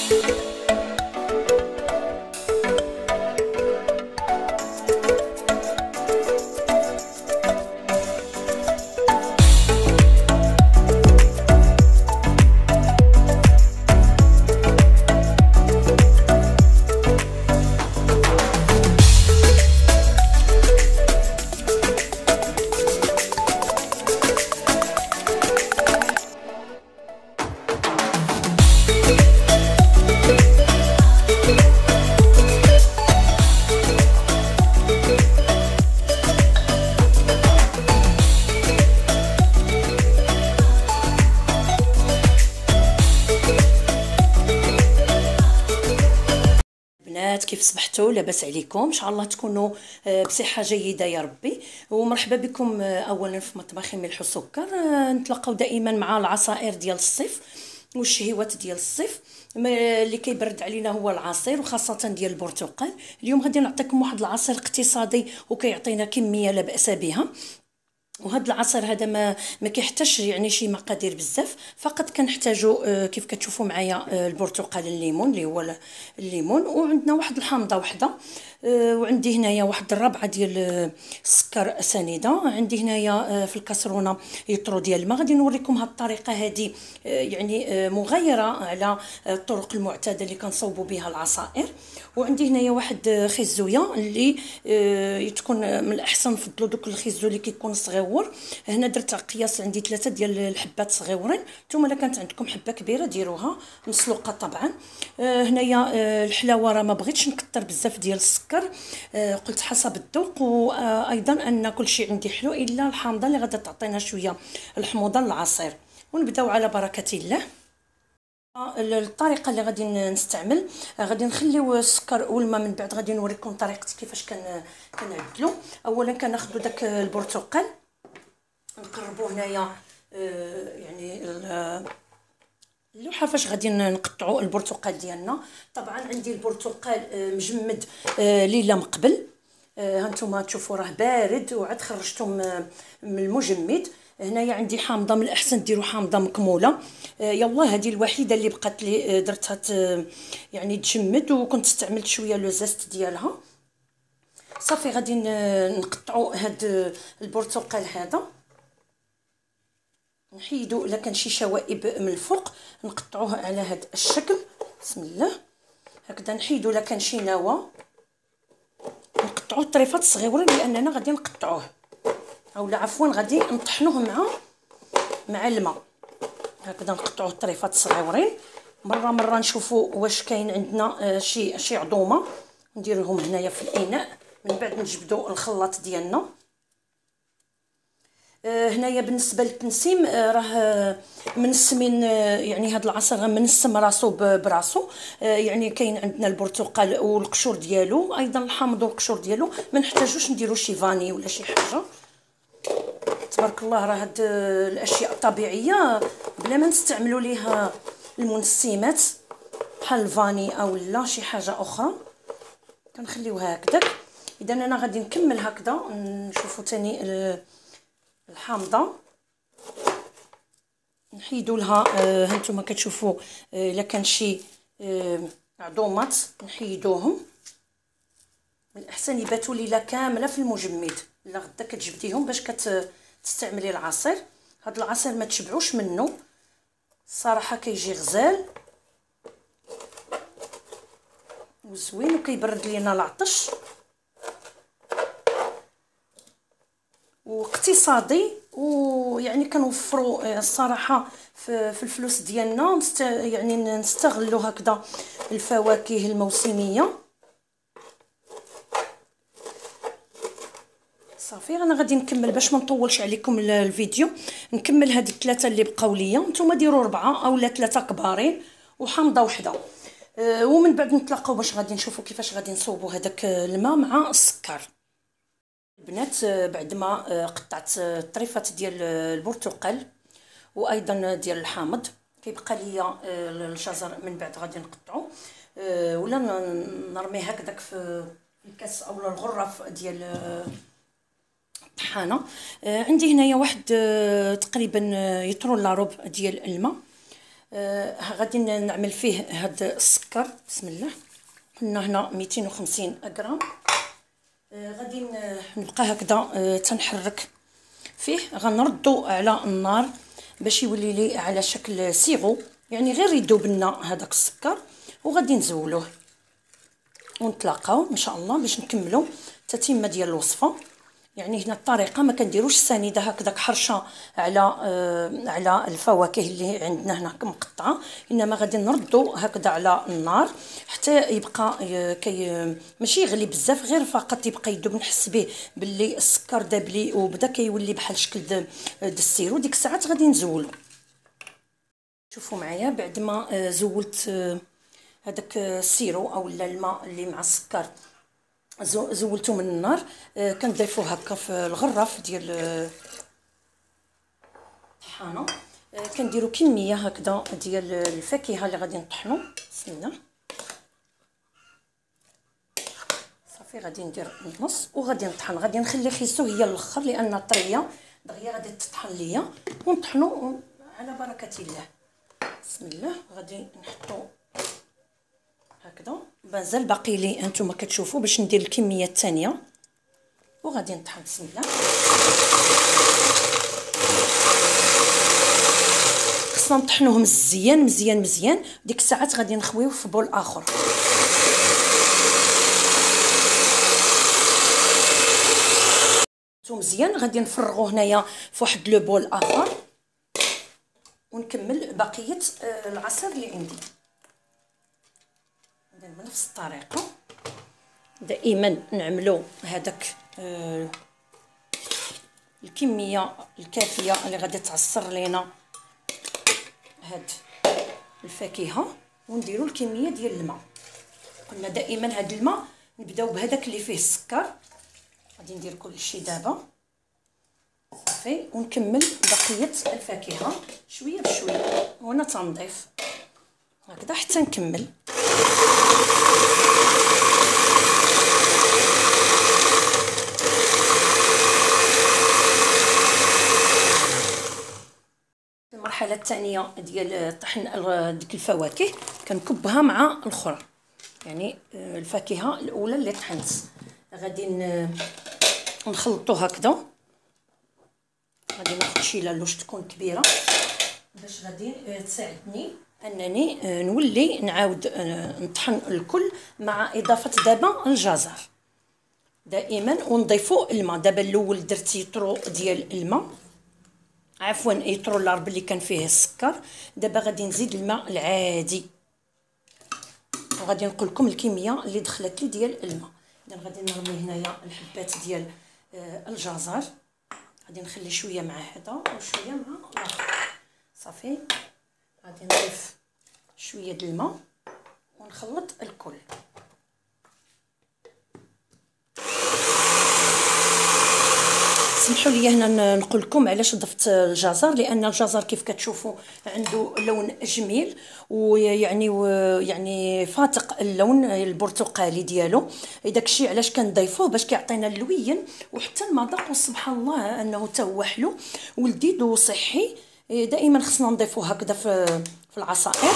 كيف صبحتوا؟ لاباس عليكم؟ ان شاء الله تكونوا بصحه جيده يا ربي. ومرحبا بكم اولا في مطبخي ملح وسكر. نتلاقاو دائما مع العصائر ديال الصيف والشهيوات ديال الصيف. اللي كيبرد علينا هو العصير وخاصه ديال البرتقال. اليوم غادي نعطيكم واحد العصير اقتصادي وكيعطينا كميه لا باس بها. وهذا العصير هذا ما كيحتاجش يعني شي مقادير بزاف، فقط كنحتاجوا كيف كتشوفوا معايا البرتقال، الليمون اللي هو الليمون، وعندنا واحد الحامضه وحده، وعندي هنايا واحد الربعه ديال السكر سنيده، عندي هنايا في الكاسرونه يطرو ديال الماء. غادي نوريكم هذه الطريقه هذه يعني مغايره على الطرق المعتاده اللي كنصوبوا بها العصائر. وعندي هنايا واحد خيزويه اللي تكون من الاحسن نفضلوا دوك الخيزو اللي كيكون صغيور. هنا درت قياس عندي 3 ديال الحبات صغيورين، نتوما الا كانت عندكم حبه كبيره ديروها مسلوقه طبعا. هنايا الحلاوه راه ما بغيتش نكثر بزاف ديال السكر، قلت حسب الذوق، وايضا ان كل شيء عندي حلو الا الحامضه اللي غادا تعطينا شويه الحموضه للعصير. ونبداو على بركه الله. الطريقه اللي غادي نستعمل، غادي نخليو السكر والماء، من بعد غادي نوريكم طريقه كيفاش كنعدلو. اولا كناخذوا داك البرتقال نقربوه هنايا، يعني اللوحه فاش غادي نقطعوا البرتقال ديالنا. طبعا عندي البرتقال مجمد ليله من قبل، هانتوما تشوفوا راه بارد وعاد خرجته من المجمد. هنايا عندي حامضه، من الاحسن ديروا حامضه مكموله. يلا هذه الوحيده اللي بقات لي درتها يعني تجمد، وكنت استعملت شويه لو زيست ديالها. صافي غادي نقطعوا هاد البرتقال هذا، نحيدوا الا كان شي شوائب من الفوق نقطعوه على هذا الشكل. بسم الله، هكذا نحيدوا الا كان شي نوى، نقطعوه طريفات صغيورين لاننا غادي نقطعوه، اولا عفوا غادي نطحنوه مع الماء. هكذا نقطعوه طريفات صغيورين، مره نشوفوا واش كاين عندنا شي عظومه نديرهم هنايا في الاناء، من بعد نجبدوا الخلاط ديالنا. هنايا بالنسبه للتنسيم راه منسمين، يعني هذا العصير غنسم راسو براسو. يعني كاين عندنا البرتقال والقشور ديالو، ايضا الحامض والقشور ديالو، ما نحتاجوش نديرو شي فاني ولا شي حاجه. تبارك الله، راه هاد الاشياء الطبيعيه بلا ما نستعملوا ليها المنسمات بحال الفاني او لا شي حاجه اخرى، كنخليوها هكذاك. اذا انا غادي نكمل هكذا. نشوفوا ثاني الحامضه، نحيدوا لها، هانتوما كتشوفوا الا كان شي عظومات نحيدوهم، من الاحسن يباتوا ليله كامله في المجمد، الا غدا كتجبديهم باش كتستعملي العصير. هذا العصير ما تشبعوش منه الصراحه، كيجي غزال وزوين وكيبرد لينا العطش واقتصادي، ويعني كنوفروا الصراحه في الفلوس ديالنا، يعني نستغلوا هكذا الفواكه الموسميه. صافي انا غادي نكمل باش ما نطولش عليكم الفيديو. نكمل هاد الثلاثه اللي بقاو ليا، نتوما ديروا 4 اولا 3 كبارين وحامضه وحده، ومن بعد نتلاقاو باش غادي نشوفوا كيفاش غادي نصوبوا هذاك الماء مع السكر. البنات بعد ما قطعت الطريفات ديال البرتقال وايضا ديال الحامض، كيبقى ليا الجزر، من بعد غادي نقطعو ولا نرميه هكذاك في الكاس اولا الغرف ديال الطحانه. عندي هنايا واحد تقريبا يطرو لاروب ديال الماء، غادي نعمل فيه هاد السكر. بسم الله. قلنا هنا 250 غرام. غادي نبقى هكذا تنحرك فيه. غنردو على النار باش يولي لي على شكل سيغو، يعني غير يذوب لنا هذاك السكر، وغادي نزولوه ونتلاقاو ان شاء الله باش نكملوا التتمه ديال الوصفه. يعني هنا الطريقه ما كنديروش سنيده هكذاك حرشه على الفواكه اللي عندنا هنا مقطعه، انما غادي نردو هكذا على النار حتى يبقى ماشي يغلي بزاف، غير فقط يبقى يذوب، نحس به باللي السكر داب لي وبدا كيولي بحال شكل د السيرو. ديك الساعات غادي نزولو. شوفوا معايا بعد ما زولت هذاك السيرو او الماء اللي مع السكر، زولته من النار. كنضيفوه هكا في الغراف ديال الطحانه. كنديروا كميه هكذا ديال الفاكهه اللي غادي نطحنوا. بسم الله. صافي غادي ندير النص وغادي نطحن. غادي نخلي خيسو هي الاخر لان طريه دغيا غادي تطحن ليا، ونطحنوا على بركه الله. بسم الله. غادي نحطوا هكذا. مازال باقي لي هانتوما كتشوفوا باش ندير الكميه الثانيه، وغادي نطحن. بسم الله. خصنا نطحنوه مزيان مزيان مزيان. ديك الساعات غادي نخويوه في بول اخر. مزيان غادي نفرغوه هنايا في واحد لو بول اخر، ونكمل بقيه العصير اللي عندي. بنفس الطريقه دائما نعملوا هذاك الكميه الكافيه اللي غادي تعصر لينا هاد الفاكهه، ونديروا الكميه ديال الماء. قلنا دائما هاد الماء نبداو بهذاك اللي فيه السكر. غادي ندير كلشي دابا صافي، ونكمل بقيه الفاكهه شويه بشويه وانا تنضيف هكذا حتى نكمل. المرحله الثانيه ديال طحن ديك الفواكه كنكبها مع الاخرى، يعني الفاكهه الاولى اللي طحنت غادي نخلطو هكذا. غادي ناخذ شي لالوش تكون كبيره باش غادي تساعدني انني نولي نعاود نطحن الكل مع اضافه دابا الجزر دائما، ونضيفوا الماء. دابا الاول درت يطرو ديال الماء، عفوا يطرو الارب اللي كان فيه السكر. دابا غادي نزيد الماء العادي، وغادي نقول لكم الكميه اللي دخلت لي ديال الماء. اذا غادي نرمي هنايا الحبات ديال الجزر. غادي نخلي شويه مع هذا وشويه مع الاخر. صافي غادي نضيف شويه د الماء ونخلط الكل. سمحوا لي هنا نقول لكم علاش ضفت الجزر، لان الجزر كيف كتشوفوا عنده لون جميل، ويعني فاتق اللون البرتقالي ديالو. داك الشيء علاش كنضيفوه باش كيعطينا اللوين وحتى المذاق، وسبحان الله انه حتى هو حلو ولذيذ وصحي. دائما خصنا نضيفوه هكذا في العصائر.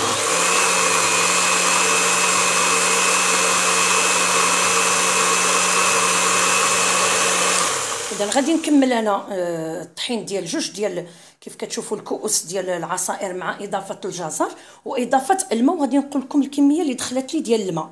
اذا غادي نكمل انا الطحين ديال جوج ديال كيف كتشوفوا الكؤوس ديال العصائر مع اضافه الجزر واضافه الماء. وغادي نقول لكم الكميه اللي دخلت لي ديال الماء.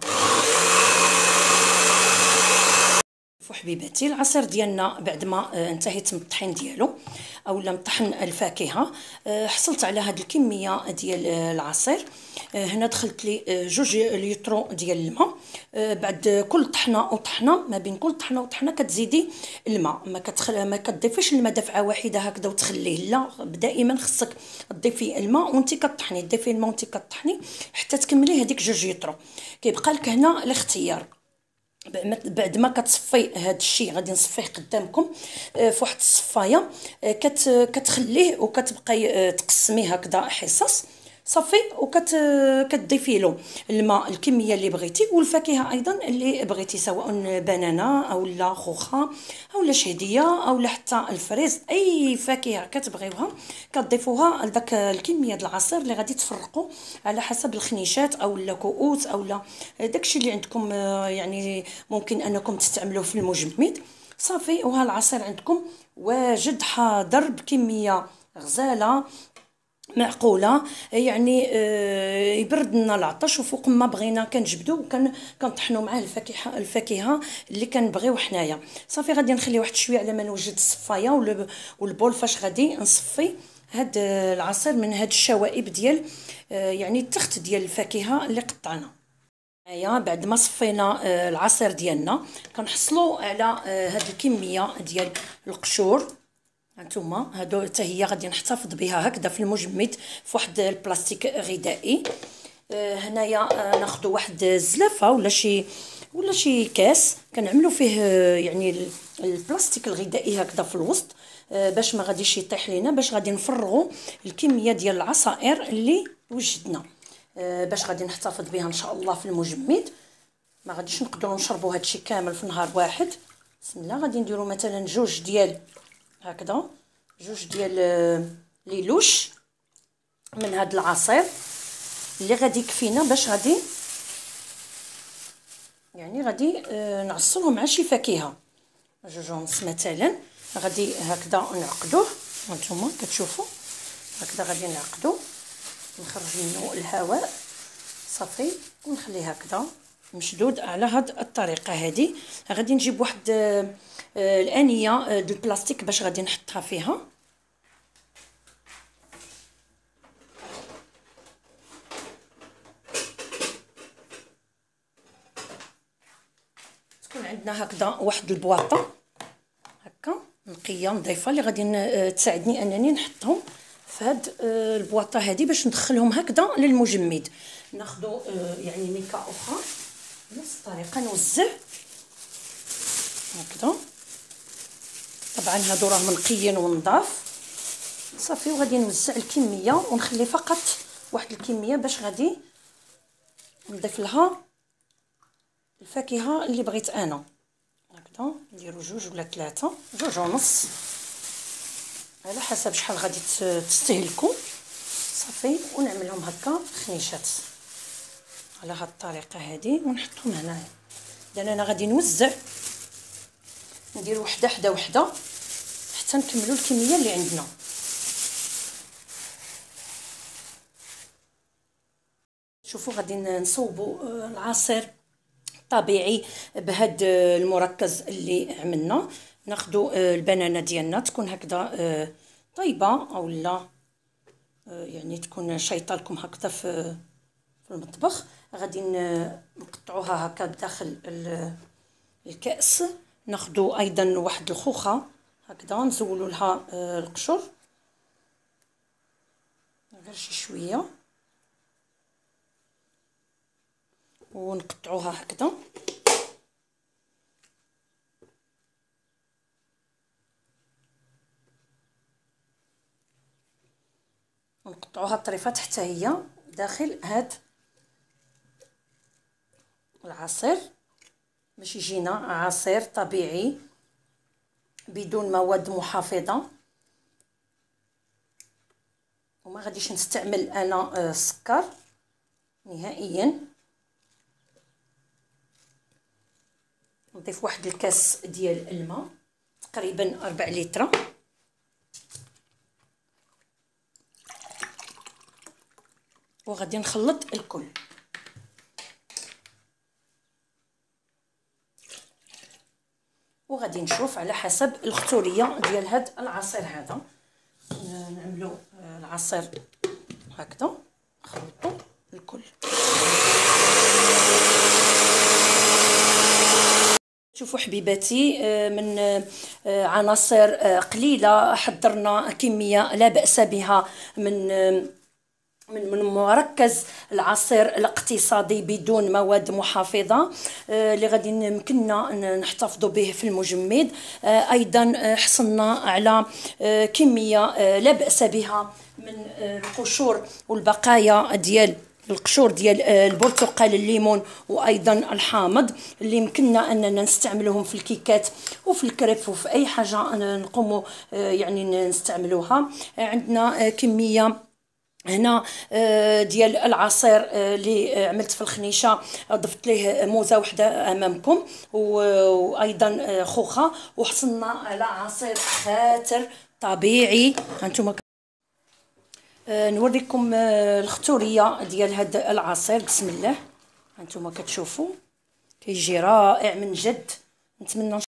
حبيباتي العصير ديالنا بعد ما انتهيت من الطحين ديالو اولا مطحن الفاكهه، حصلت على هاد الكميه ديال العصير. هنا دخلت لي 2 لتر ديال الماء. بعد كل طحنه وطحنه، ما بين كل طحنه وطحنه كتزيدي الماء. ما كتضيفيش الماء دفعه واحده هكذا وتخليه، لا، دائما خصك تضيفي الماء وانت كطحني، تضيفي الماء وانت كطحني حتى تكملي هذيك 2 لتر. كيبقى لك هنا الاختيار. بعد ما كتصفي هذا الشيء غادي نصفيه قدامكم في واحد الصفايه، كتخليه وكتبقاي تقسميه هكذا حصص. صافي. كتضيفي له الماء الكميه اللي بغيتي، والفاكهه ايضا اللي بغيتي، سواء بنانه او لا خوخه او لا شهديه او لا حتى الفريز، اي فاكهه كتبغيوها كتضيفوها لذاك الكميه ديال العصير اللي غادي تفرقوا على حسب الخنيشات او لا كؤوس او لا داكشي اللي عندكم. يعني ممكن انكم تستعملوه في المجمد. صافي، وها العصير عندكم واجد حاضر بكميه غزاله معقوله. يعني يبرد لنا العطش، وفوق ما بغينا كنجبدو كنطحنوا معاه الفاكهه اللي كنبغيو حنايا. صافي، غادي نخلي واحد شويه على ما نوجد الصفايه والبول فاش غادي نصفي هاد العصير من هاد الشوائب ديال يعني التخت ديال الفاكهه اللي قطعنا. هيا بعد ما صفينا العصير ديالنا كنحصلوا على هاد الكميه ديال القشور. هانتوما هادو حتى هي غادي نحتفظ بها هكذا في المجمد في واحد البلاستيك غذائي. هنايا ناخذ واحد الزلافه ولا شي كاس كنعملوا فيه يعني البلاستيك الغذائي هكذا في الوسط، باش ما غاديش يطيح لينا، باش غادي نفرغوا الكميه ديال العصائر اللي وجدنا، باش غادي نحتفظ بها ان شاء الله في المجمد. ما غاديش نقدروا نشربوا هادشي كامل في نهار واحد. بسم الله، غادي نديروا مثلا جوج ديال هكذا، جوج ديال ليلوش من هاد العصير اللي غادي يكفينا، باش غادي يعني غادي نعصرهم مع شي فاكهه. جوج ونص مثلا غادي هكذا نعقدوه. هانتوما كتشوفوا هكذا غادي نعقدوه، نخرج منه الهواء. صافي، ونخليه هكذا مشدود على هاد الطريقه هذه. غادي نجيب واحد الانيه ديال البلاستيك باش غادي نحطها فيها. تكون عندنا هكذا واحد البواطه هكا نقيه نظيفه اللي غادي تساعدني انني نحطهم في هاد البواطه هذه باش ندخلهم هكذا للمجمد. ناخذوا يعني ميكا اخرى بنفس الطريقه، نوزع هكذا. طبعا هادو راهم نقيين ونضاف. صافي، وغادي نوزع الكميه ونخلي فقط واحد الكميه باش غادي نضيف لها الفاكهه اللي بغيت انا. هكذا نديرو جوج ولا ثلاثه، جوج ونص على حسب شحال غادي تستهلكوا. صافي، ونعملهم هكا خنيشات على هاد الطريقه هذه ونحطهم هنايا. اذا انا غادي نوزع، ندير وحده حدا وحده حتى نكملوا الكميه اللي عندنا. شوفوا غادي نصوبوا العصير طبيعي بهاد المركز اللي عملنا. ناخذوا البنانه ديالنا تكون هكذا طيبه او لا يعني تكون شايطه لكم هكذا في المطبخ. غادي نقطعوها هكا بداخل الكأس. ناخذوا ايضا واحد الخوخه هكذا نزولوا لها القشر غير شي شويه، ونقطعوها هكذا. ونقطعوها طريفات حتى هي داخل هاد العصير باش يجينا عصير طبيعي بدون مواد محافظه. وما غاديش نستعمل انا السكر نهائيا. نضيف واحد الكاس ديال الماء تقريبا 4 لتر، وغادي نخلط الكل. وغادي نشوف على حسب الختوريه ديال هاد العصير هذا. نعملوا العصير هكذا، نخلطوا الكل. شوفوا حبيباتي، من عناصر قليله حضرنا كميه لا باس بها من من مركز العصير الاقتصادي بدون مواد محافظة اللي غادي يمكننا نحتفظوا به في المجمد. أيضا حصلنا على كمية لا بأس بها من القشور والبقايا ديال القشور ديال البرتقال، الليمون وايضا الحامض، اللي يمكننا اننا نستعملوهم في الكيكات وفي الكريب وفي اي حاجه نقوموا يعني نستعملوها. عندنا كميه هنا ديال العصير اللي عملت في الخنيشه، ضفت ليه موزه وحده امامكم وايضا خوخه، وحصلنا على عصير خاتر طبيعي. هانتوما نوريكم الختوريه ديال هذا العصير. بسم الله، هانتوما كتشوفوا كيجي رائع من جد. نتمنى